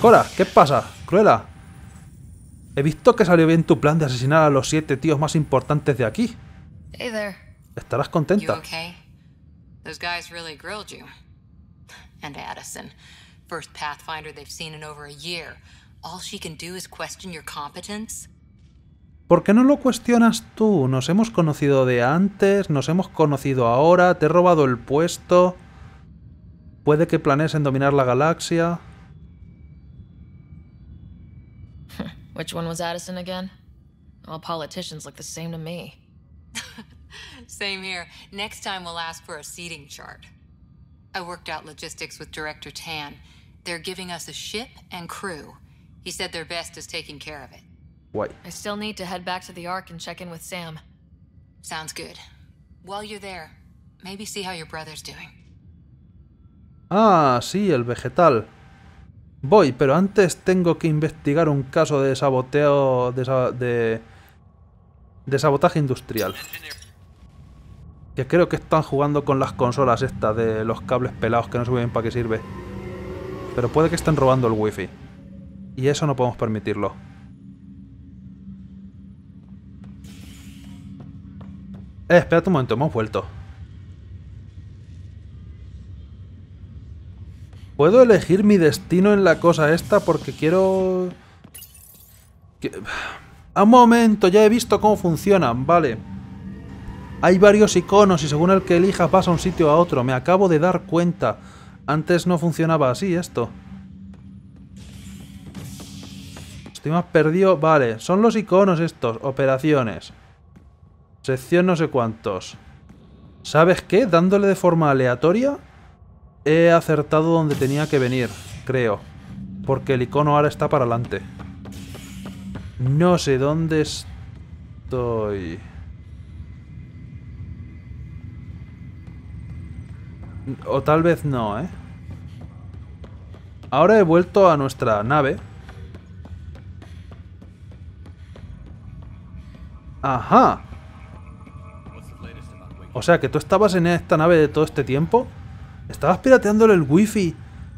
Cora, ¿qué pasa? Cruella. He visto que salió bien tu plan de asesinar a los 7 tíos más importantes de aquí. Hey there. Estarás You contenta. okay? Those guys really grilled you. And Addison, first Pathfinder they've seen in over a year. All she can do is question your competence. ¿Por qué no lo cuestionas tú? Nos hemos conocido de antes, nos hemos conocido ahora, te he robado el puesto. Puede que planees en dominar la galaxia. Which one was Addison again? All politicians look the same to me. Same here. Next time we'll ask for a seating chart. I worked out logistics with Director Tan. They're giving us a ship and crew. He said their best is taking care of it. Guay. I still need to head back to the Ark and check in with Sam. Sounds good. While you're there, maybe see how your brother's doing. Ah, sí, el vegetal. Voy, pero antes tengo que investigar un caso de saboteo... de sabotaje industrial. Que creo que están jugando con las consolas estas de los cables pelados que no sé muy bien para qué sirve. Pero puede que estén robando el wifi. Y eso no podemos permitirlo. Espérate un momento, hemos vuelto. ¿Puedo elegir mi destino en la cosa esta? Porque quiero... Un momento, ya he visto cómo funcionan, vale. Hay varios iconos y según el que elijas vas a un sitio a otro. Me acabo de dar cuenta. Antes no funcionaba así esto. Estoy más perdido. Vale, son los iconos estos. Operaciones. Sección no sé cuántos. ¿Sabes qué? Dándole de forma aleatoria he acertado donde tenía que venir, creo. Porque el icono ahora está para adelante. No sé dónde estoy. O tal vez no, ¿eh? Ahora he vuelto a nuestra nave. Ajá. O sea, que tú estabas en esta nave de todo este tiempo. ¿Estabas pirateándole el wifi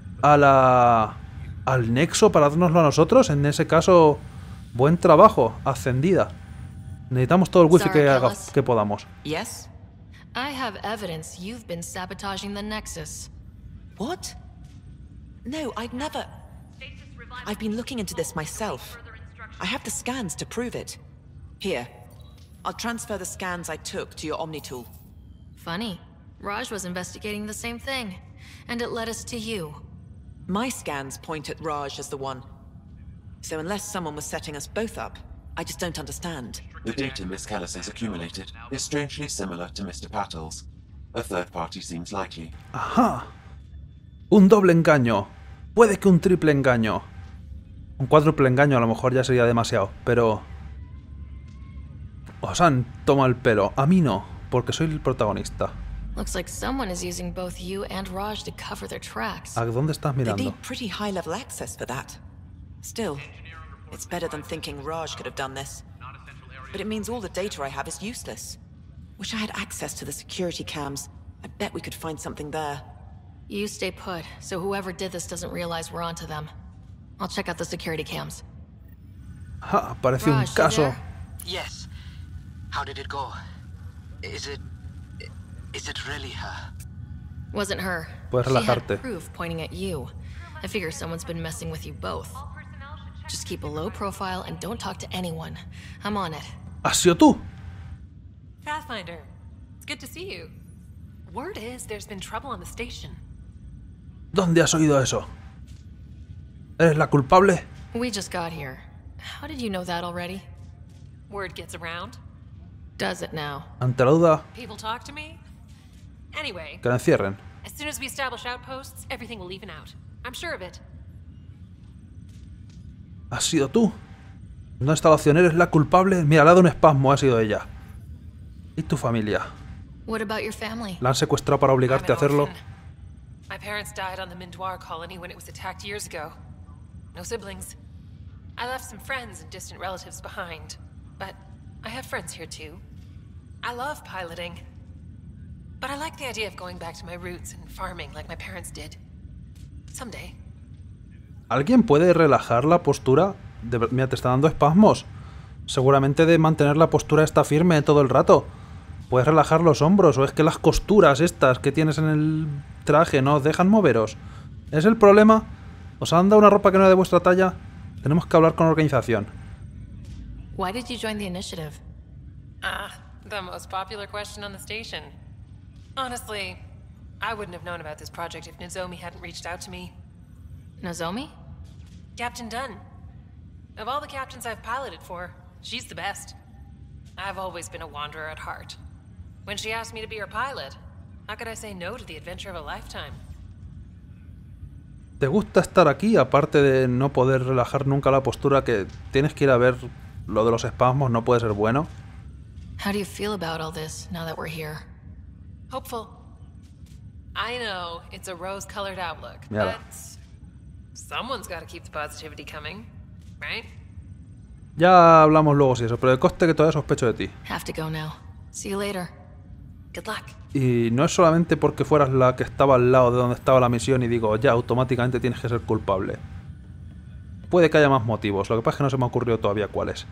al Nexo para dárnoslo a nosotros? En ese caso, buen trabajo, ascendida. Necesitamos todo el wifi que podamos. Yes? I have evidence you've been sabotaging the Nexus. What? No, I'd never... I've been looking into this myself. I have the scans to prove it. Here. I'll transfer the scans I took to your Omni tool. Funny. Raj was investigating the same thing, and it led us to you. My scans point at Raj as the one. So unless someone was setting us both up, I just don't understand. The data Miss Callis has accumulated is strangely similar to Mr. Pattle's. A third party seems likely. Ajá. Un doble engaño. Puede que un triple engaño. Un cuádruple engaño a lo mejor ya sería demasiado, pero... Os han tomado el pelo. A mí no, porque soy el protagonista. Looks like someone is using both you and Raj to cover their tracks. ¿A dónde estás They mirando? need pretty high-level access for that. Still, it's better than thinking Raj could have done this. But it means all the data I have is useless. Wish I had access to the security cams. I bet we could find something there. You stay put, so whoever did this doesn't realize we're onto them. I'll check out the security cams. Ja, parece un Raj, you caso. there? Yes. How did it go? Is it really her? Wasn't her. Puedes She relajarte. had proof pointing at you. I figure someone's been messing with you both. Just keep a low profile and don't talk to anyone. I'm on it. ¿Has sido tú? Pathfinder, it's good to see you. Word is there's been trouble on the station. ¿Dónde has oído eso? ¿Eres la culpable? We just got here. How did you know that already? Word gets around. Does it now? Ante la duda, People talk to me. Anyway, que la encierren. as soon as we establish outposts, everything will even out. I'm sure of it. ¿Has sido tú? ¿Dónde está la opción? ¿Eres la culpable? Mira, le ha dado un espasmo, ha sido ella. ¿Y tu familia? What about your family? ¿La han secuestrado para obligarte a I'm an hacerlo? orphan. My parents died on the Mindoir colony when it was attacked years ago. No siblings. I left some friends and distant relatives behind, but I have friends here too. I love piloting, but I like the idea of going back to my roots and farming like my parents did. Someday. ¿Alguien puede relajar la postura? Mira, te está dando espasmos. Seguramente de mantener la postura está firme todo el rato. ¿Puedes relajar los hombros? ¿O es que las costuras estas que tienes en el traje no os dejan moveros? ¿Es el problema? ¿Os han dado una ropa que no es de vuestra talla? Tenemos que hablar con la organización. Why did you join the initiative? The most popular question on the station. Honestly, I wouldn't have known about this project if Nozomi hadn't reached out to me. Nozomi? Captain Dunn. Of all the captains I've piloted for, she's the best. I've always been a wanderer at heart. When she asked me to be her pilot, how could I say no to the adventure of a lifetime? ¿Te gusta estar aquí, aparte de no poder relajar nunca la postura, que tienes que ir a ver lo de los espasmos? No puede ser bueno. How do you feel about all this now that we're here? Hopeful. I know it's a rose-colored outlook, Mierda. but someone's got to keep the positivity coming, right? Ya hablamos luego si eso, pero el coste que todavía sospecho de ti. Have to go now. See you later. Good luck. Y no es solamente porque fueras la que estaba al lado de donde estaba la misión y digo, ya automáticamente tienes que ser culpable. Puede que haya más motivos, lo que pasa es que no se me ha ocurrido todavía cuáles.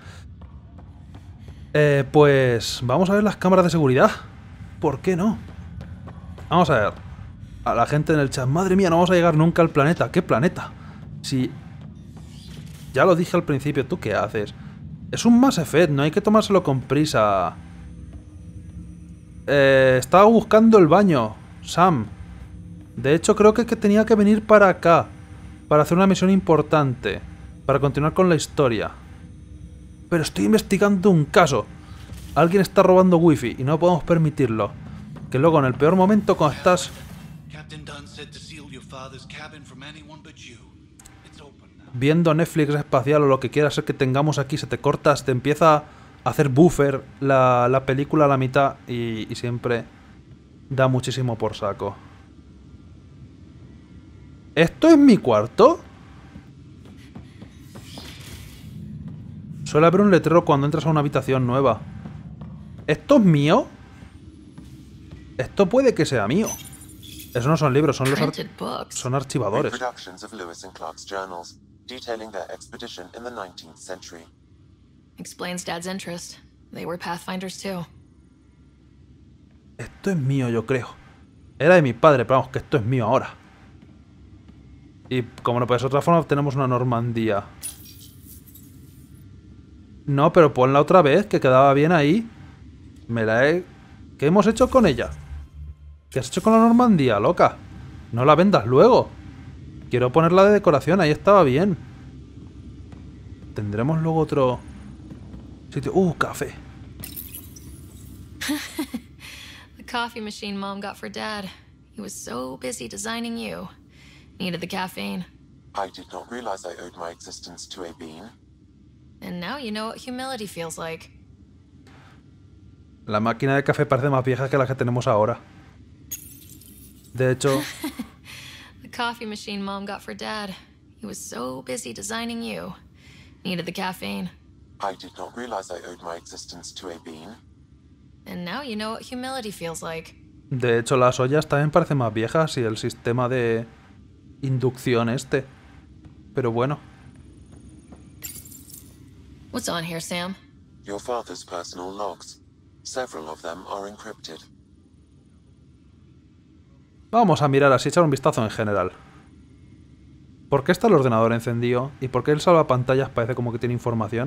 Pues vamos a ver las cámaras de seguridad. ¿Por qué no? Vamos a ver. A la gente en el chat, madre mía, no vamos a llegar nunca al planeta. ¿Qué planeta? Si... Ya lo dije al principio, ¿tú qué haces? Es un Mass Effect, no hay que tomárselo con prisa. Estaba buscando el baño, Sam. De hecho, creo que tenía que venir para acá, para hacer una misión importante, para continuar con la historia. Pero estoy investigando un caso. Alguien está robando wifi y no podemos permitirlo. Que luego, en el peor momento, cuando estás... viendo Netflix espacial o lo que quiera ser que tengamos aquí, se te cortas, te empieza a hacer buffer la película a la mitad y siempre da muchísimo por saco. ¿Esto es mi cuarto? Suele haber un letrero cuando entras a una habitación nueva. ¿Esto es mío? Esto puede que sea mío. Eso no son libros, son los son archivadores. Reproductions of Lewis and Clark's journals, detailing their expedition in the 19th century. Explains Dad's interest. They were Pathfinders too. Esto es mío, yo creo. Era de mi padre, pero vamos, que esto es mío ahora. Y como no puede ser de otra forma, tenemos una Normandía. No, pero ponla otra vez, que quedaba bien ahí. Me la he... ¿Qué hemos hecho con ella? ¿Qué has hecho con la Normandía, loca? No la vendas luego. Quiero ponerla de decoración, ahí estaba bien. Tendremos luego otro sitio... café. The coffee machine Mom got for Dad. He was so busy designing you. Needed the caffeine. I did not realize I owed my existence to a bean. And now you know what humility feels like. La máquina de café parece más vieja que la que tenemos ahora. De hecho... The coffee machine Mom got for Dad. He was so busy designing you. Needed the caffeine. I did not realize I owed my existence to a bean. And now you know what humility feels like. De hecho, las ollas también parecen más viejas y el sistema de inducción este. Pero bueno. What's on here, Sam? Your father's personal logs. Several of them are encrypted. Vamos a mirar así, echar un vistazo en general. ¿Por qué está el ordenador encendido? ¿Y por qué el salvapantallas parece como que tiene información?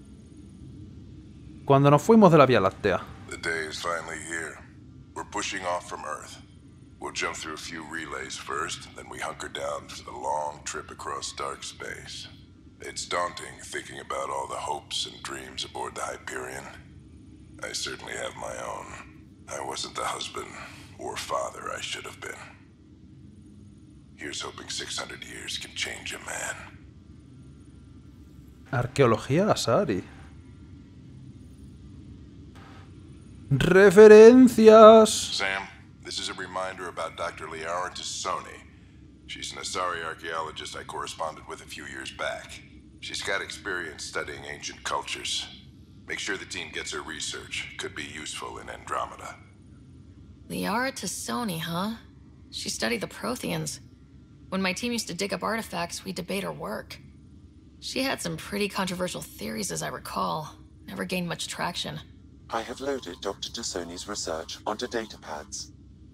Cuando nos fuimos de la Vía Láctea. The day is finally here. We're pushing off from Earth. We'll jump through a few relays first, then we hunker down for the long trip across dark space. It's daunting thinking about all the hopes and dreams aboard the Hyperion. I certainly have my own. I wasn't the husband or father I should have been. Here's hoping 600 years can change a man. Arqueología Asari. Referencias. Sam, this is a reminder about Dr. Liara Tassoni. She's an Asari archaeologist I corresponded with a few years back. She's got experience studying ancient cultures. Make sure the team gets her research. Could be useful in Andromeda. Liara Tassoni, huh? She studied the Protheans. When my team used to dig up artifacts, we'd debate her work. She had some pretty controversial theories, as I recall. Never gained much traction. I have loaded Dr. Tassoni's research onto datapads.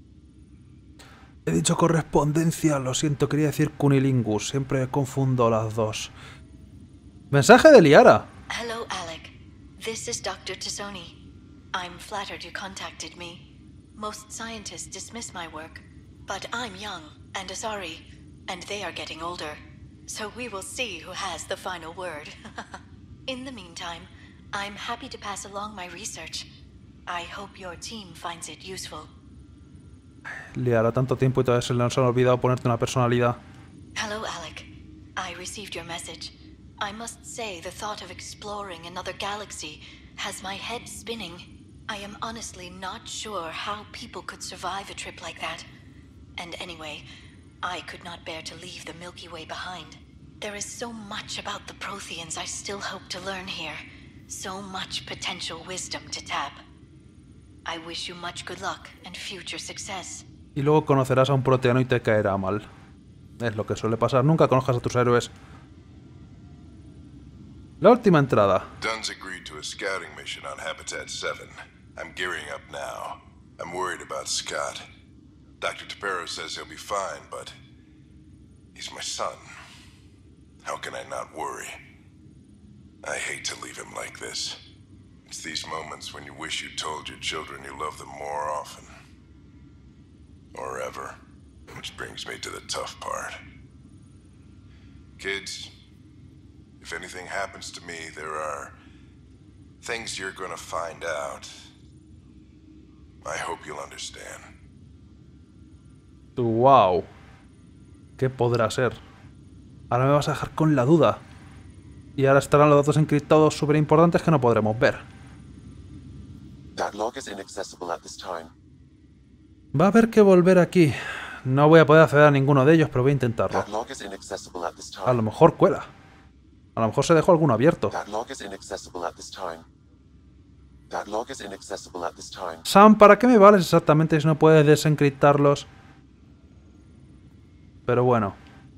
He dicho correspondencia, lo siento, quería decir cunilingus. Siempre confundo las dos. Mensaje de Liara. Hello, Alec. This is Dr. Tassoni. I'm flattered you contacted me. Most scientists dismiss my work, but I'm young and Asari, and they are getting older. So we will see who has the final word. In the meantime, I'm happy to pass along my research. I hope your team finds it useful. Liara, tanto tiempo y todavía se nos ha olvidado ponerte una personalidad. Hello, Alec. I received your message. I must say the thought of exploring another galaxy has my head spinning. I am honestly not sure how people could survive a trip like that. And anyway, I could not bear to leave the Milky Way behind. There is so much about the Protheans I still hope to learn here. So much potential wisdom to tap. I wish you much good luck and future success. Y luego conocerás a un proteano y te caerá mal. Es lo que suele pasar. Nunca conozcas a tus héroes. La última entrada. Dunn's agreed to a scouting mission on Habitat 7. I'm gearing up now. I'm worried about Scott. Dr. Tapero says he'll be fine, but he's my son. How can I not worry? I hate to leave him like this. It's these moments when you wish you told your children you love them more often. Or ever. Which brings me to the tough part. Kids, if anything happens to me, there are things you're gonna find out. I hope you'll understand. Wow. ¿Qué podrá ser? Ahora me vas a dejar con la duda. Y ahora estarán los datos encriptados súper importantes que no podremos ver. That log is inaccessible at this time. Va a haber que volver aquí. No voy a poder acceder a ninguno de ellos, pero voy a intentarlo. That log is inaccessible at this time. A lo mejor cuela. A lo mejor se dejó alguno abierto. That log is inaccessible at this time. That log is inaccessible at this time. Sam, ¿para qué me vales exactamente si no puedes desencriptarlos? Pero bueno.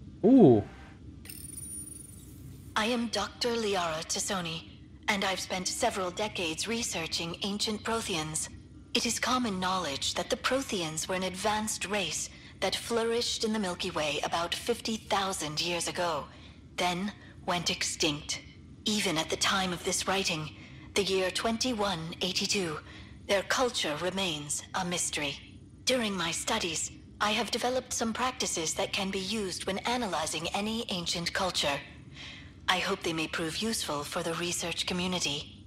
I am Dr. Liara Tassoni, and I've spent several decades researching ancient Protheans. It is common knowledge that the Protheans were an advanced race that flourished in the Milky Way about 50,000 years ago, then went extinct. Even at the time of this writing, the year 2182, their culture remains a mystery. During my studies, I have developed some practices that can be used when analyzing any ancient culture. I hope they may prove useful for the research community.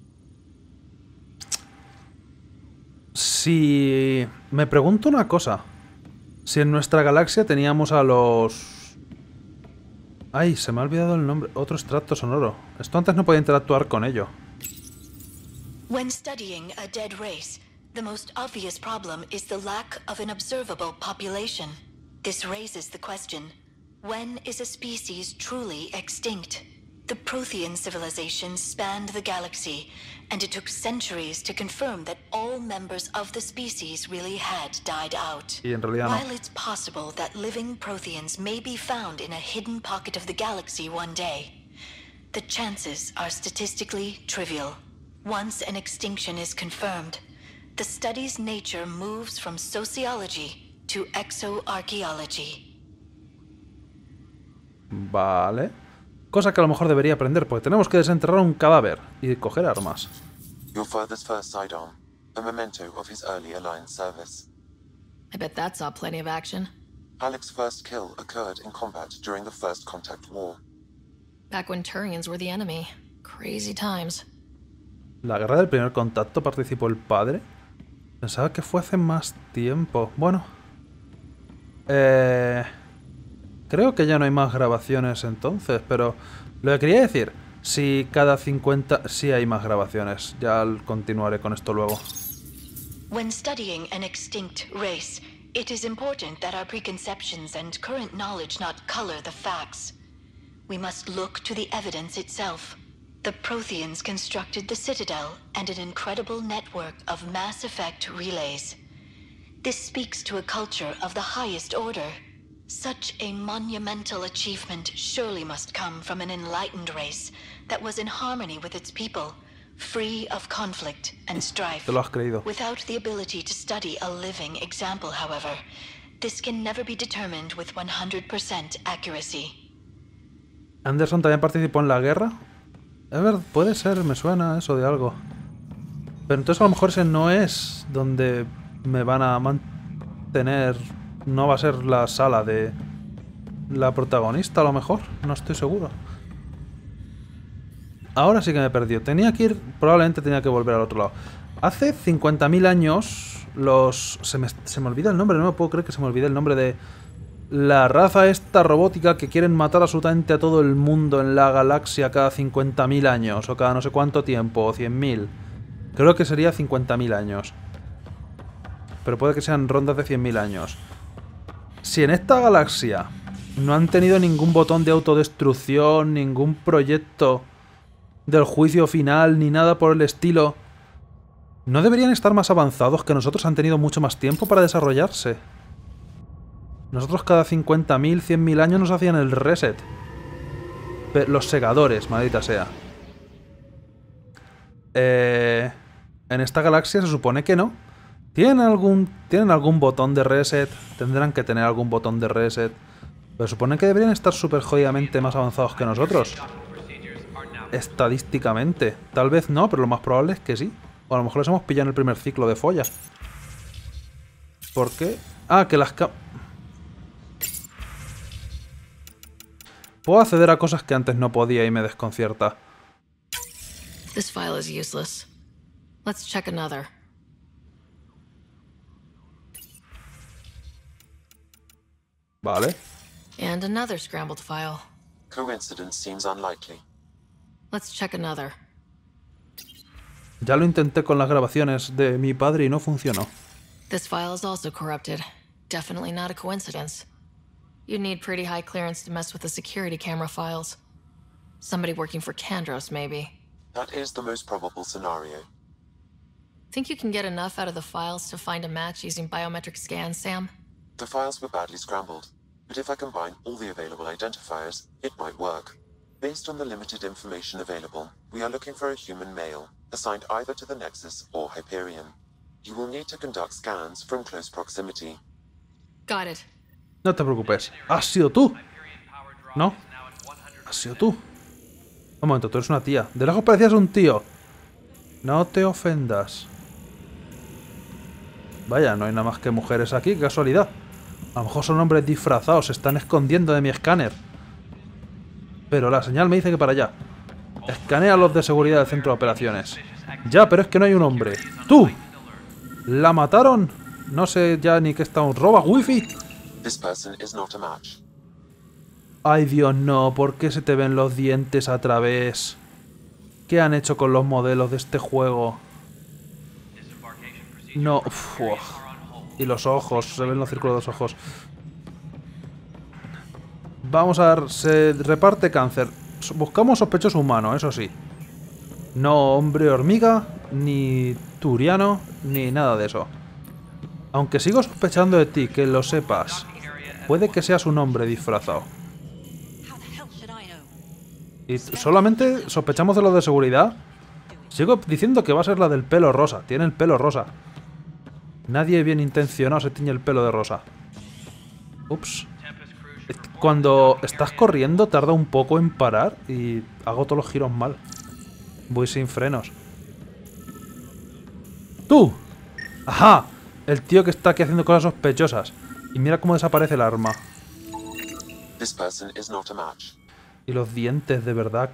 Si... Me pregunto una cosa. Si en nuestra galaxia teníamos a los... Ay, se me ha olvidado el nombre. Otro extracto sonoro. Esto antes no podía interactuar con ello. When studying a dead race, the most obvious problem is the lack of an observable population. This raises the question, when is a species truly extinct? The Prothean civilization spanned the galaxy, and it took centuries to confirm that all members of the species really had died out. Y en realidad no. While it's possible that living Protheans may be found in a hidden pocket of the galaxy one day, the chances are statistically trivial. Once an extinction is confirmed, the study's nature moves from sociology to exoarchaeology. Vale. Cosa que a lo mejor debería aprender, porque tenemos que desenterrar un cadáver y coger armas. Your father's first sidearm, a memento of his earlier line service. I bet that saw plenty of action. Alec's first kill occurred in combat during the First Contact War. Back when Turians were the enemy. Crazy times. ¿La guerra del primer contacto participó el padre? Pensaba que fue hace más tiempo. Bueno. Creo que ya no hay más grabaciones entonces, pero lo que quería decir, si cada 50... Sí hay más grabaciones, ya continuaré con esto luego. When studying an extinct race, it is important that our preconceptions and current knowledge not color the facts. We must look to the evidence itself. The Protheans constructed the Citadel and an incredible network of mass effect relays. This speaks to a culture of the highest order. Such a monumental achievement surely must come from an enlightened race that was in harmony with its people, free of conflict and strife. Te lo has creído. Without the ability to study a living example, however, this can never be determined with 100% accuracy. Anderson también participó en la guerra. A ver, puede ser, me suena eso de algo. Pero entonces a lo mejor ese no es donde me van a mantener. No va a ser la sala de la protagonista, a lo mejor. No estoy seguro. Ahora sí que me he perdido. Tenía que ir... Probablemente tenía que volver al otro lado. Hace 50.000 años los... Se me olvida el nombre. No me puedo creer que se me olvide el nombre de... La raza esta robótica que quieren matar absolutamente a todo el mundo en la galaxia cada 50.000 años. O cada no sé cuánto tiempo. O 100.000. Creo que sería 50.000 años. Pero puede que sean rondas de 100.000 años. Si en esta galaxia no han tenido ningún botón de autodestrucción, ningún proyecto del juicio final, ni nada por el estilo, ¿no deberían estar más avanzados que nosotros? Han tenido mucho más tiempo para desarrollarse. Nosotros cada 50.000, 100.000 años nos hacían el reset. Los segadores, maldita sea. En esta galaxia se supone que no. ¿Tienen algún botón de reset? Tendrán que tener algún botón de reset. Pero suponen que deberían estar súper jodidamente más avanzados que nosotros. Estadísticamente. Tal vez no, pero lo más probable es que sí. O a lo mejor les hemos pillado en el primer ciclo de folla. ¿Por qué? Ah, que las... Puedo acceder a cosas que antes no podía y me desconcierta. This file is useless. Let's check another. Vale. And another scrambled file. Coincidence seems unlikely. Let's check another. Ya lo intenté con las grabaciones de mi padre y no funcionó. This file is also corrupted. Definitely not a coincidence. You'd need pretty high clearance to mess with the security camera files. Somebody working for Kandros, maybe. That is the most probable scenario. Think you can get enough out of the files to find a match using biometric scans, Sam? The files were badly scrambled, but if I combine all the available identifiers, it might work. Based on the limited information available, we are looking for a human male, assigned either to the Nexus or Hyperion. You will need to conduct scans from close proximity. Got it. No te preocupes. ¿Has sido tú? ¿No? ¿Has sido tú? Un momento, tú eres una tía. De lejos parecías un tío. No te ofendas. Vaya, no hay nada más que mujeres aquí, qué casualidad. A lo mejor son hombres disfrazados, se están escondiendo de mi escáner. Pero la señal me dice que para allá. Escanea a los de seguridad del centro de operaciones. Ya, pero es que no hay un hombre. ¡Tú! ¿La mataron? No sé ya ni qué está. ¿Roba wifi? This person is not a match. Ay, Dios, no. ¿Por qué se te ven los dientes a través? ¿Qué han hecho con los modelos de este juego? No. Uf. Y los ojos. Se ven los círculos de los ojos. Vamos a ver. Se reparte cáncer. Buscamos sospechoso humano, eso sí. No hombre hormiga, ni turiano, ni nada de eso. Aunque sigo sospechando de ti, que lo sepas. Puede que seas un hombre disfrazado. Y solamente sospechamos de lo de seguridad. Sigo diciendo que va a ser la del pelo rosa. Tiene el pelo rosa. Nadie bien intencionado se tiñe el pelo de rosa. Ups. Cuando estás corriendo tarda un poco en parar y hago todos los giros mal. Voy sin frenos. ¡Tú! ¡Ajá! El tío que está aquí haciendo cosas sospechosas. Y mira cómo desaparece el arma. This person is not a match. Y los dientes, de verdad,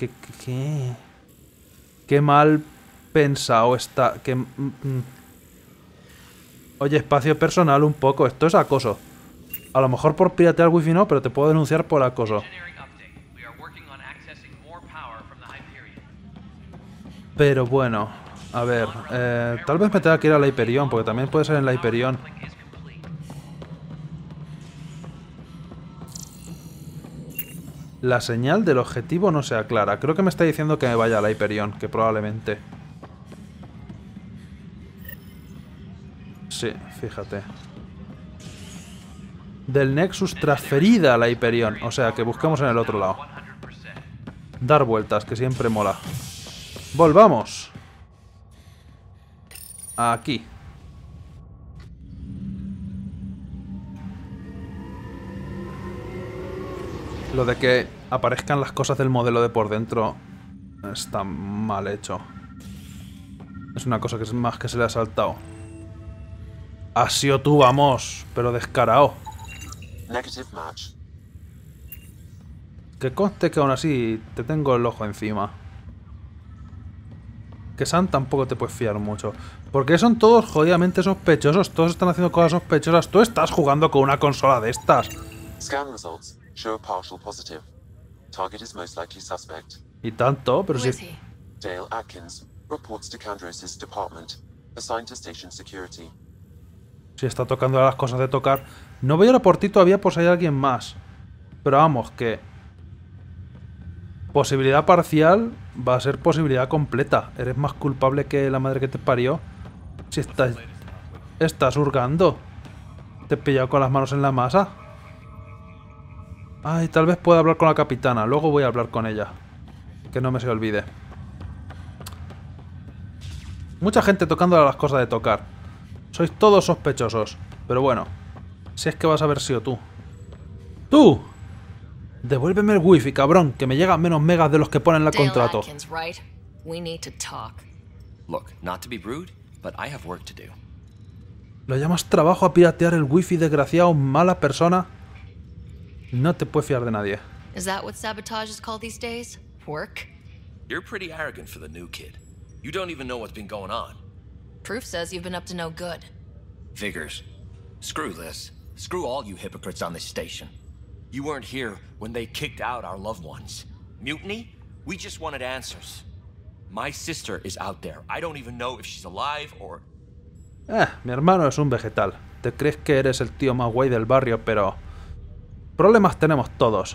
qué mal pensado está. Oye, espacio personal un poco. Esto es acoso. A lo mejor por piratear wifi no, pero te puedo denunciar por acoso. Pero bueno, a ver, tal vez me tenga que ir a la Hyperion, porque también puede ser en la Hyperion. La señal del objetivo no se aclara. Creo que me está diciendo que me vaya a la Hyperion, que probablemente. Sí, fíjate. del Nexus transferida a la Hyperion. O sea, que busquemos en el otro lado. Dar vueltas, que siempre mola. Volvamos. Aquí. Lo de que aparezcan las cosas del modelo de por dentro está mal hecho. Es una cosa que es más que se le ha saltado. Has sido tú, vamos, pero descarado. Negative match. Que conste que aún así te tengo el ojo encima. Que Sam tampoco te puedes fiar mucho. Porque son todos jodidamente sospechosos. Todos están haciendo cosas sospechosas. Tú estás jugando con una consola de estas. Scan results show a partial positive. Target is most likely suspect. Y tanto, pero Who si... is he? Dale Atkins reports to Candros' department, assigned to station security. Si está tocando las cosas de tocar. No voy a ir a por ti todavía por si hay alguien más. Pero vamos, que... Posibilidad parcial va a ser posibilidad completa. Eres más culpable que la madre que te parió. Si estás hurgando. Te he pillado con las manos en la masa. Ay, tal vez pueda hablar con la capitana. Luego voy a hablar con ella. Que no me se olvide. Mucha gente tocando las cosas de tocar. Sois todos sospechosos. Pero bueno. Si es que vas a haber sido tú. ¡Tú! Devuélveme el wifi, cabrón, que me llegan menos megas de los que ponen en el Dale contrato. Atkins, right? We need to talk. Look, not to be rude, but I have work to do. ¿Lo llamas trabajo a piratear el wifi, desgraciado, mala persona? No te puedes fiar de nadie. Is that what sabotage is called these days? Work? You're pretty arrogant for the new kid. You don't even know what's been going on. Proof says you've been up to no good. Figures. Screw this. Screw all you hypocrites on this station. You weren't here when they kicked out our loved ones. Mutiny? We just wanted answers. My sister is out there. I don't even know if she's alive or... Mi hermano es un vegetal. Te crees que eres el tío más guay del barrio, pero... Problemas tenemos todos.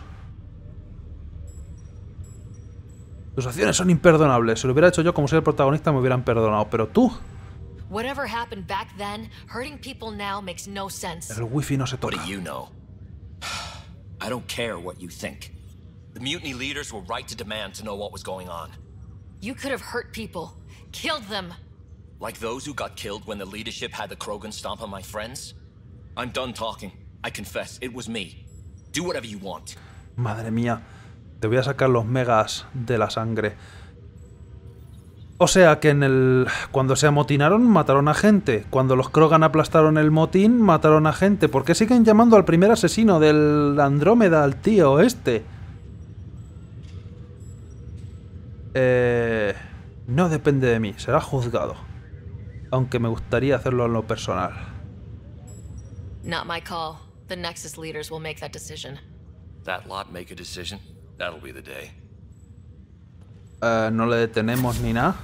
Tus acciones son imperdonables. Si lo hubiera hecho yo como soy el protagonista me hubieran perdonado, pero tú... Whatever happened back then, hurting people now makes no sense. El wifi no se What toca. do you know? I don't care what you think. The mutiny leaders were right to demand to know what was going on. You could have hurt people, killed them. Like those who got killed when the leadership had the Krogan stomp on my friends? I'm done talking. I confess, it was me. Do whatever you want. Madre mía. Te voy a sacar los megas de la sangre. O sea que cuando se amotinaron, mataron a gente. Cuando los Krogan aplastaron el motín, mataron a gente. ¿Por qué siguen llamando al primer asesino del Andrómeda, al tío este? No depende de mí. Será juzgado. Aunque me gustaría hacerlo en lo personal. Not my call. The Nexus leaders will make that decision. That lot make a decision. That'll be the day. No le detenemos ni nada.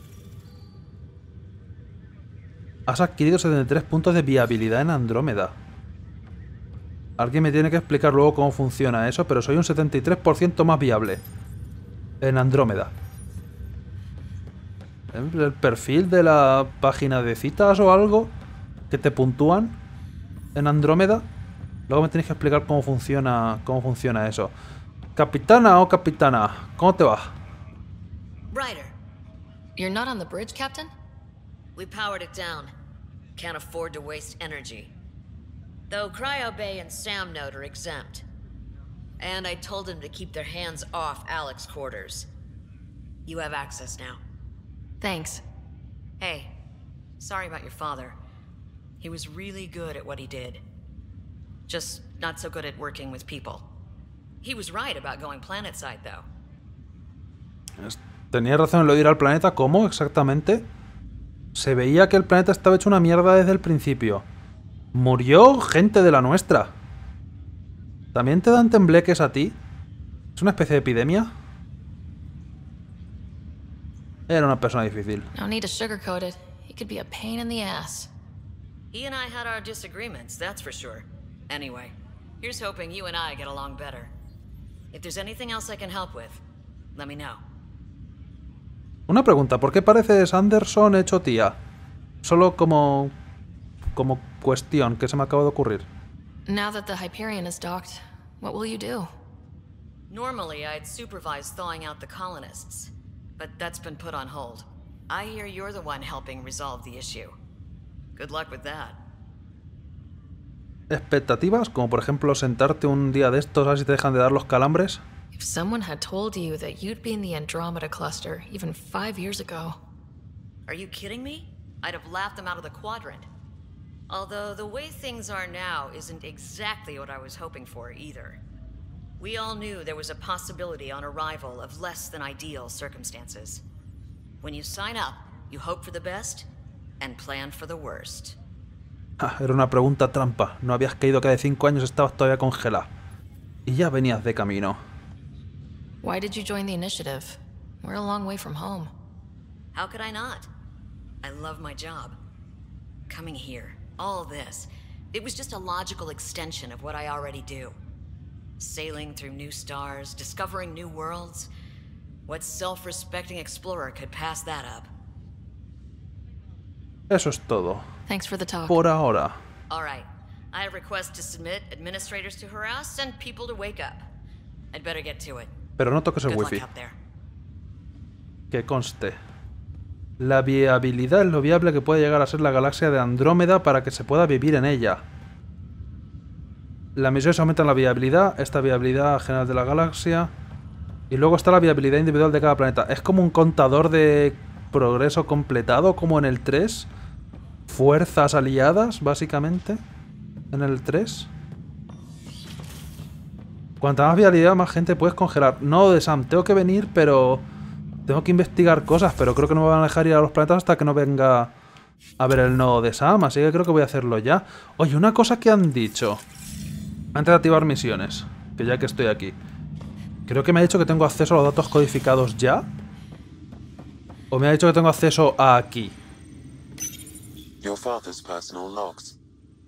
Has adquirido 73 puntos de viabilidad en Andrómeda. Alguien me tiene que explicar luego cómo funciona eso, pero soy un 73% más viable en Andrómeda. ¿El perfil de la página de citas o algo que te puntúan en Andrómeda? Luego me tenéis que explicar cómo funciona eso. Capitana o capitana, ¿cómo te va? Ryder, You're not on the bridge, Captain? we powered it down. Can't afford to waste energy. Though Cryo Bay and Sam Note are exempt. And I told them to keep their hands off Alec's quarters. You have access now. Thanks. Hey, sorry about your father. He was really good at what he did. Just not so good at working with people. He was right about going planetside, though. Tenía razón en lo de ir al planeta. ¿Cómo exactamente? Se veía que el planeta estaba hecho una mierda desde el principio. Murió gente de la nuestra. ¿También te dan tembleques a ti? ¿Es una especie de epidemia? Era una persona difícil. No need to sugarcoat it. He could be a pain in the ass. He and I had our disagreements, that's for sure. Anyway, here's hoping you and I get along better. If there's anything else I can help with, let me know. Una pregunta, ¿por qué pareces Anderson hecho tía? Solo como cuestión que se me acaba de ocurrir. Now that the Hyperion is docked, what will you do? Normally, I'd supervise thawing out the colonists, but that's been put on hold. I hear you're the one helping resolve the issue. Good luck with that. ¿Expectativas? Como por ejemplo sentarte un día de estos a ver si te dejan de dar los calambres. If someone had told you that you'd be in the Andromeda cluster even 5 years ago. Are you kidding me? I'd have laughed them out of the quadrant. Although the way things are now isn't exactly what I was hoping for either. We all knew there was a possibility on arrival of less than ideal circumstances. When you sign up, you hope for the best and plan for the worst. Ah, era una pregunta trampa. No habías caído que de 5 años estabas todavía congelada. Y ya venías de camino. Why did you join the initiative? We're a long way from home. How could I not? I love my job. Coming here, all this, it was just a logical extension of what I already do. Sailing through new stars, discovering new worlds. What self-respecting explorer could pass that up? Eso es todo. Thanks for the talk. Por ahora. All right. I have requests to submit, administrators to harass, and people to wake up. I'd better get to it. Pero no toques el Good luck wifi. out there. Que conste. La viabilidad es lo viable que puede llegar a ser la galaxia de Andrómeda para que se pueda vivir en ella. Las misiones aumentan la viabilidad, esta viabilidad general de la galaxia. Y luego está la viabilidad individual de cada planeta. Es como un contador de progreso completado, como en el 3. Fuerzas aliadas, básicamente. En el 3. Cuanta más viabilidad, más gente puedes congelar. No, de Sam, tengo que venir, pero... Tengo que investigar cosas, pero creo que no me van a dejar ir a los planetas hasta que no venga a ver el nodo de Sam, así que creo que voy a hacerlo ya. Oye, una cosa que han dicho antes de activar misiones, que ya que estoy aquí. Creo que me ha dicho que tengo acceso a los datos codificados ya. O me ha dicho que tengo acceso a aquí. Your father's personal logs.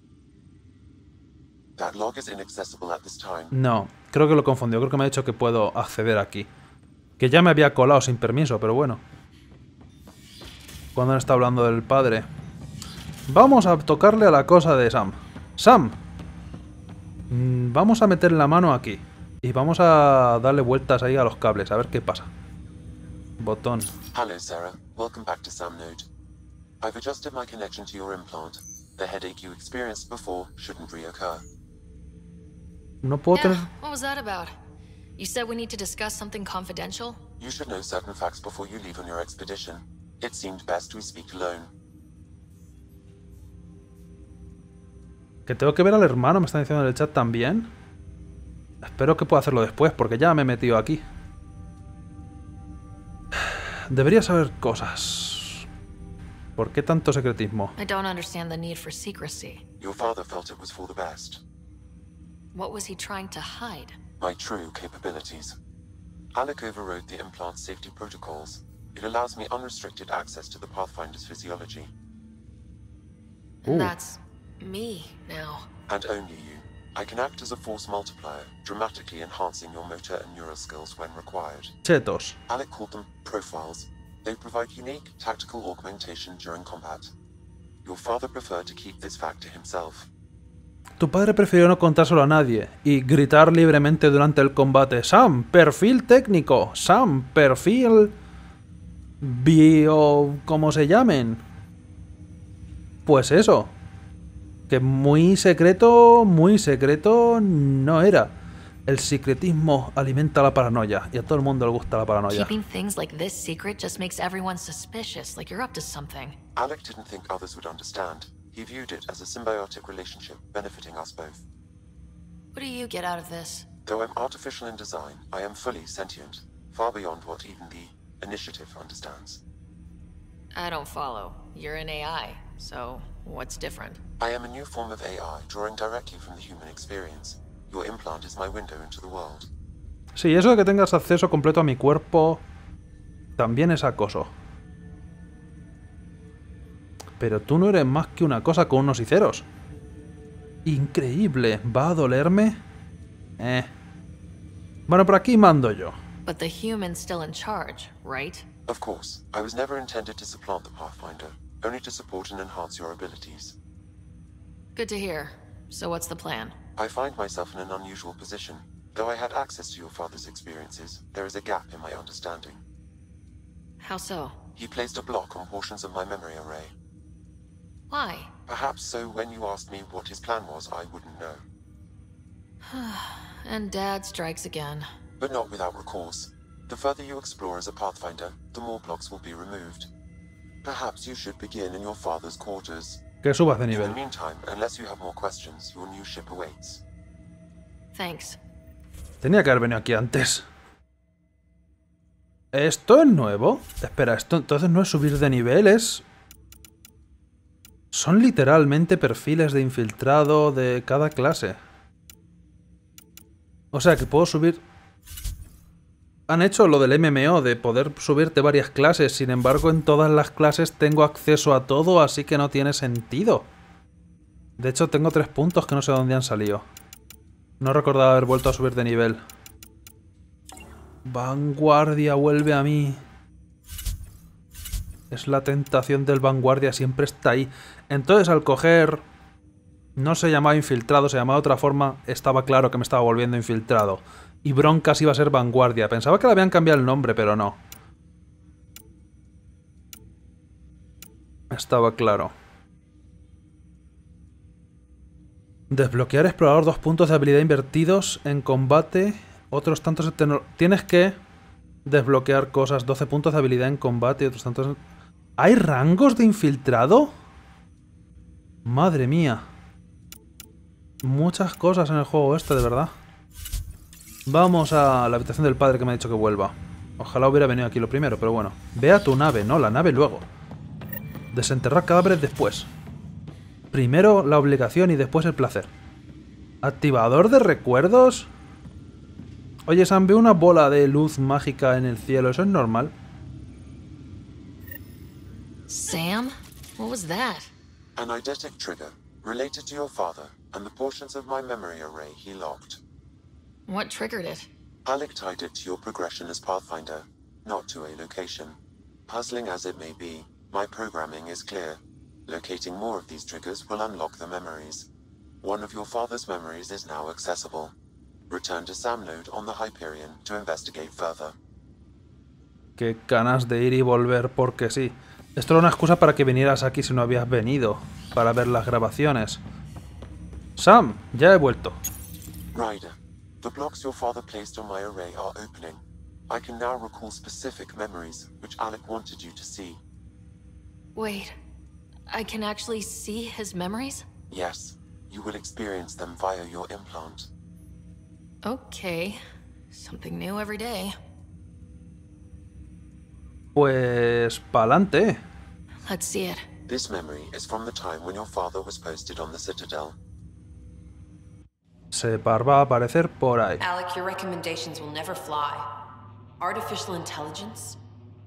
That log is inaccessible at this time. No, creo que lo confundió. Creo que me ha dicho que puedo acceder aquí. Que ya me había colado sin permiso, pero bueno. Cuando está hablando del padre. Vamos a tocarle a la cosa de Sam. Sam. Vamos a meter la mano aquí. Y vamos a darle vueltas ahí a los cables, a ver qué pasa. Botón. Hello, Sarah. Welcome back to Sam Node. I've adjusted my connection to your implant. The headache you experienced before shouldn't reoccur. No puedo tener... What was that about? You said we need to discuss something confidential? You should know certain facts before you leave on your expedition. It seemed best we speak alone. Que tengo que ver al hermano, me están diciendo en el chat también. Espero que pueda hacerlo después, porque ya me he metido aquí. Debería saber cosas. ¿Por qué tanto secretismo? I don't understand the need for secrecy. Your father felt it was for the best. What was he trying to hide? My true capabilities. Alec overrode the implant's safety protocols. It allows me unrestricted access to the Pathfinder's physiology. And that's me now. And only you. I can act as a force multiplier, dramatically enhancing your motor and neural skills when required. Chetos. Alec called them profiles. They provide unique tactical augmentation during combat. Your father preferred to keep this fact to himself. Tu padre prefirió no contárselo a nadie y gritar libremente durante el combate. Sam, perfil técnico. Sam, perfil... bio... ¿cómo se llamen? Pues eso. Que muy secreto no era. El secretismo alimenta la paranoia y a todo el mundo le gusta la paranoia. Keeping things like this secret just makes everyone suspicious, like you're up to something. Alec didn't think others would understand. He viewed it as a symbiotic relationship, benefiting us both. What do you get out of this? Though I'm artificial in design, I am fully sentient, far beyond what even the Initiative understands. I don't follow. You're an AI, so what's different? I am a new form of AI, drawing directly from the human experience. Your implant is my window into the world. Sí, eso de que tengas acceso completo a mi cuerpo también es acoso. Pero tú no eres más que una cosa con unos hiceros. Increíble. ¿Va a dolerme? Bueno, por aquí mando yo. But the human's still in charge, right? Of course. I was never intended to supplant the Pathfinder, only to support and enhance your abilities. Good to hear. So what's the plan? I find myself in an unusual position. Though I had access to your father's experiences, there is a gap in my understanding. How so? He placed a block on portions of my memory array. Why? Perhaps so when you asked me what his plan was, I wouldn't know. And Dad strikes again. But not without recourse. The further you explore as a Pathfinder, the more blocks will be removed. Perhaps you should begin in your father's quarters. Que subas de In the nivel. meantime, unless you have more questions, your new ship awaits. Thanks. Tenía que haber venido aquí antes. ¿Esto es nuevo? Espera, esto entonces no es subir de niveles. Son literalmente perfiles de infiltrado de cada clase. O sea que puedo subir... Han hecho lo del MMO, de poder subirte varias clases. Sin embargo, en todas las clases tengo acceso a todo, así que no tiene sentido. De hecho, tengo 3 puntos que no sé dónde han salido. No recordaba haber vuelto a subir de nivel. Vanguardia, vuelve a mí. Es la tentación del Vanguardia, siempre está ahí. Entonces, al coger... No se llamaba infiltrado, se llamaba de otra forma. Estaba claro que me estaba volviendo infiltrado. Y Broncas iba a ser Vanguardia. Pensaba que le habían cambiado el nombre, pero no. Estaba claro. Desbloquear explorador, 2 puntos de habilidad invertidos en combate. Otros tantos... Tienes que desbloquear cosas. 12 puntos de habilidad en combate y otros tantos... ¿Hay rangos de infiltrado? Madre mía. Muchas cosas en el juego este, de verdad. Vamos a la habitación del padre que me ha dicho que vuelva. Ojalá hubiera venido aquí lo primero, pero bueno. Ve a tu nave, no, la nave luego. Desenterrar cadáveres después. Primero la obligación y después el placer. Activador de recuerdos. Oye, Sam, veo una bola de luz mágica en el cielo. ¿Eso es normal? Sam? What was that? An eidetic trigger, related to your father, and the portions of my memory array he locked. What triggered it? Alec tied it to your progression as Pathfinder, not to a location. Puzzling as it may be, my programming is clear. Locating more of these triggers will unlock the memories. One of your father's memories is now accessible. Return to Sam Node on the Hyperion to investigate further. Qué ganas de ir y volver porque sí. Esto era una excusa para que vinieras aquí si no habías venido. Para ver las grabaciones. Sam, ya he vuelto. Ryder, the blocks your father placed on my array are opening. I can now recall specific memories, which Alec wanted you to see. Wait, I can actually see his memories? Yes, you will experience them via your implant. Okay, something new every day. Pues... pa'lante. Let's see it. This memory is from the time when your father was posted on the Citadel. Separ va a aparecer por ahí. Alec, your recommendations will never fly. Artificial intelligence?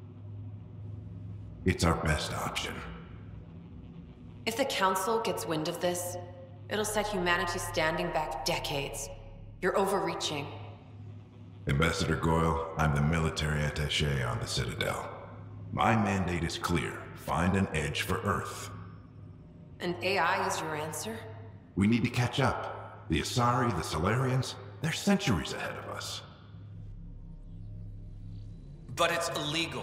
It's our best option. If the Council gets wind of this, it'll set humanity standing back decades. You're overreaching. Ambassador Goyle, I'm the military attaché on the Citadel. My mandate is clear. Find an edge for Earth. And AI is your answer? We need to catch up. The Asari, the Solarians, they're centuries ahead of us. But it's illegal.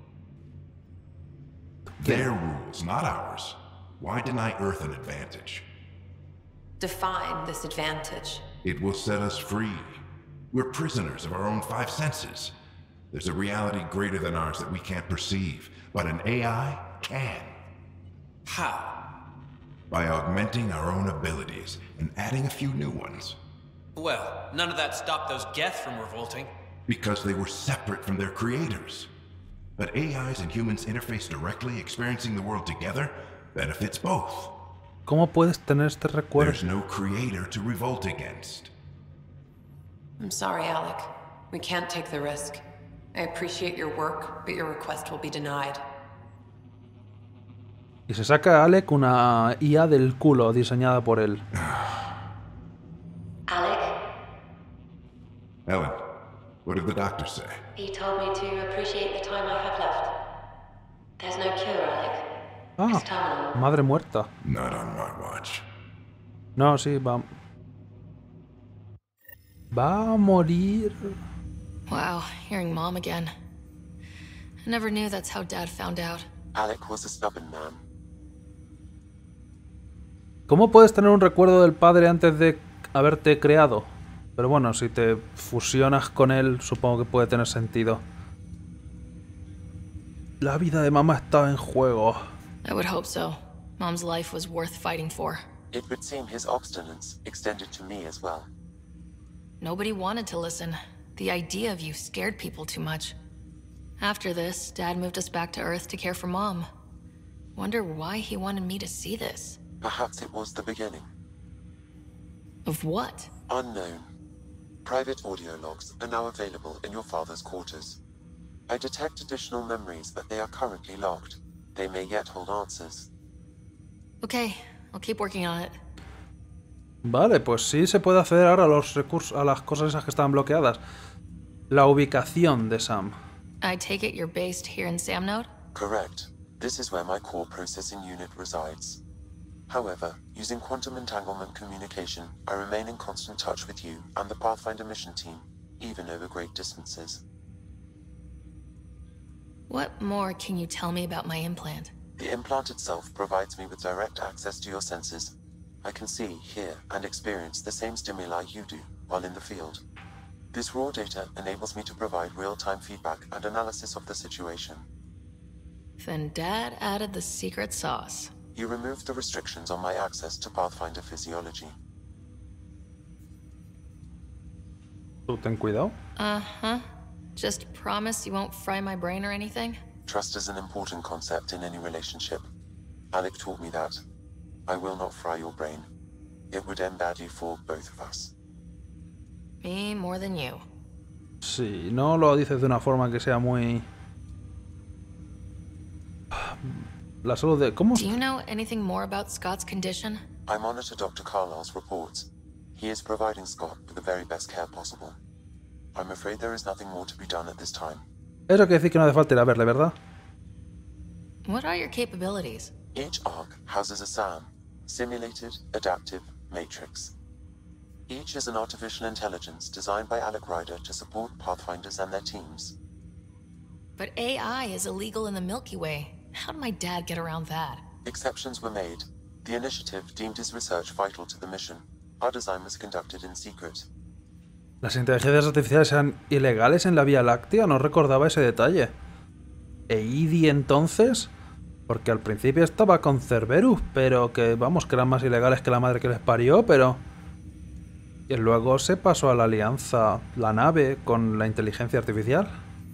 Their rules, not ours. Why deny Earth an advantage? Define this advantage. It will set us free. We're prisoners of our own 5 senses. There's a reality greater than ours that we can't perceive, but an AI can. How? By augmenting our own abilities and adding a few new ones. Well, none of that stopped those Geth from revolting. Because they were separate from their creators. But AIs and humans interface directly, experiencing the world together, benefits both. ¿Cómo puedes tener este recuerdo? There's no creator to revolt against. I'm sorry, Alec. We can't take the risk. I appreciate your work, but your request will be denied. Y se saca a Alec una IA del culo diseñada por él. Alec? Ellen, what did the doctor say? He told me to appreciate the time I have left. There's no cure, Alec. Ah, It's terminal. madre muerta. Not on my watch. No, sí, va. Va a morir. Wow, hearing Mom again. I never knew that's how Dad found out. Alec was a stubborn man. ¿Cómo puedes tener un recuerdo del padre antes de haberte creado? Pero bueno, si te fusionas con él, supongo que puede tener sentido. La vida de mamá estaba en juego. I would hope so. Mom's life was worth fighting for. It would seem his obstinance extended to me as well. Nobody wanted to listen. The idea of you scared people too much. After this, Dad moved us back to Earth to care for Mom. Wonder why he wanted me to see this. Perhaps it was the beginning. Of what? Unknown. Private audio logs are now available in your father's quarters. I detect additional memories, but they are currently locked. They may yet hold answers. Okay, I'll keep working on it. Vale, pues sí se puede acceder ahora a los recursos, a las cosas esas que estaban bloqueadas. La ubicación de Sam. I take it you're based here in Samnode? Correct. This is where my core processing unit resides. However, using quantum entanglement communication, I remain in constant touch with you and the Pathfinder mission team, even over great distances. What more can you tell me about my implant? The implant itself provides me with direct access to your senses. I can see, hear, and experience the same stimuli you do while in the field. This raw data enables me to provide real-time feedback and analysis of the situation. Then Dad added the secret sauce. He removed the restrictions on my access to Pathfinder physiology. Tú ten cuidado. Uh-huh. Just promise you won't fry my brain or anything? Trust is an important concept in any relationship. Alec taught me that. I will not fry your brain. It would end badly for both of us. Me more than you. Sí, no lo dices de una forma que sea muy... La salud de... ¿Cómo? Do you know anything more about Scott's condition? I monitor Dr. Carlisle's reports. He is providing Scott with the very best care possible. I'm afraid there is nothing more to be done at this time. Eso quiere decir que no hace falta ir a verle, ¿verdad? What are your capabilities? Each arc houses a SAM, Simulated Adaptive Matrix. Each is an artificial intelligence designed by Alec Ryder to support Pathfinders and their teams. But AI is illegal in the Milky Way. How did my dad get around that? Exceptions were made. The initiative deemed his research vital to the mission. Our design was conducted in secret. ¿Las inteligencias artificiales eran ilegales en la Vía Láctea? No recordaba ese detalle. ¿EIDI entonces? Porque al principio estaba con Cerberus, pero que, vamos, que eran más ilegales que la madre que les parió, pero... Y luego se pasó a la alianza, la nave, con la inteligencia artificial.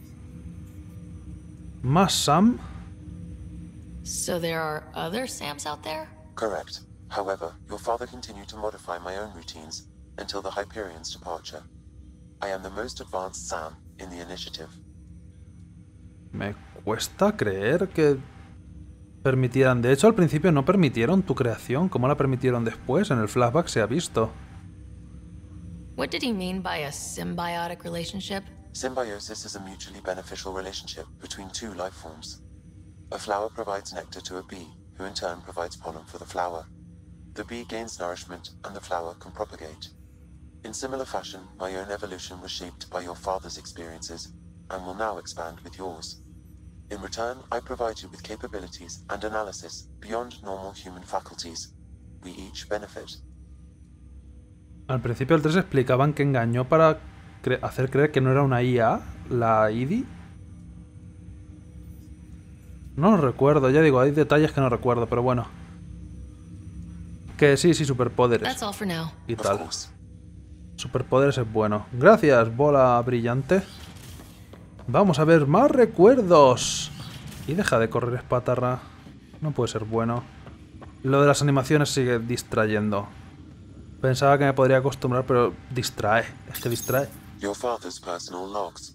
¿Más Sam? So there are other Sams out there? Correct. However, your father continued to modify my own routines until the Hyperion's departure. I am the most advanced Sam in the initiative. Me cuesta creer que permitieran... De hecho, al principio no permitieron tu creación. ¿Cómo la permitieron después? En el flashback se ha visto. What did he mean by a symbiotic relationship? Symbiosis is a mutually beneficial relationship between two life forms. A flower provides nectar to a bee, who in turn provides pollen for the flower. The bee gains nourishment, and the flower can propagate. In similar fashion, my own evolution was shaped by your father's experiences, and will now expand with yours. In return, I provide you with capabilities and analysis beyond normal human faculties. We each benefit. Al principio el 3 explicaban que engañó para hacer creer que no era una IA, la EIDI. No lo recuerdo, ya digo, hay detalles que no recuerdo, pero bueno. Que sí, superpoderes. That's all for now. Y tal. Superpoderes es bueno. Gracias, bola brillante. Vamos a ver más recuerdos. Y deja de correr, espatarra. No puede ser bueno. Lo de las animaciones sigue distrayendo. Pensaba que me podría acostumbrar, pero distrae. Es que distrae. Your father's personal logs.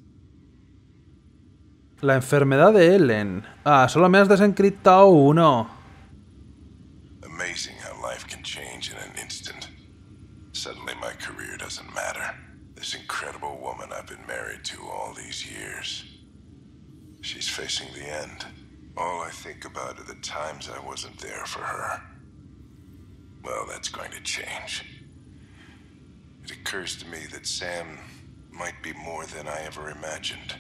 La enfermedad de Ellen. Ah, solo me has desencriptado uno. Amazing how life can change in an instant. Suddenly my career doesn't matter. This incredible woman I've been married to all these years. She's facing the end. All I think about are the times I wasn't there for her. Well, that's going to change. It occurs to me that Sam might be more than I ever imagined.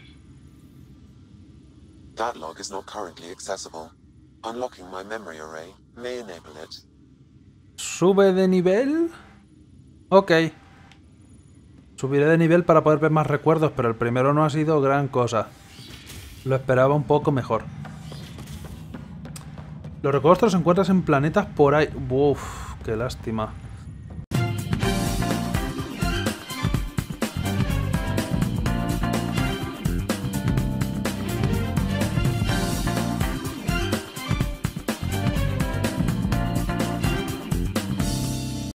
That log is not currently accessible. Unlocking my memory array may enable it. ¿Sube de nivel? Ok. Subiré de nivel para poder ver más recuerdos, pero el primero no ha sido gran cosa. Lo esperaba un poco mejor. Los recuerdos los encuentras en planetas por ahí. Uff, qué lástima.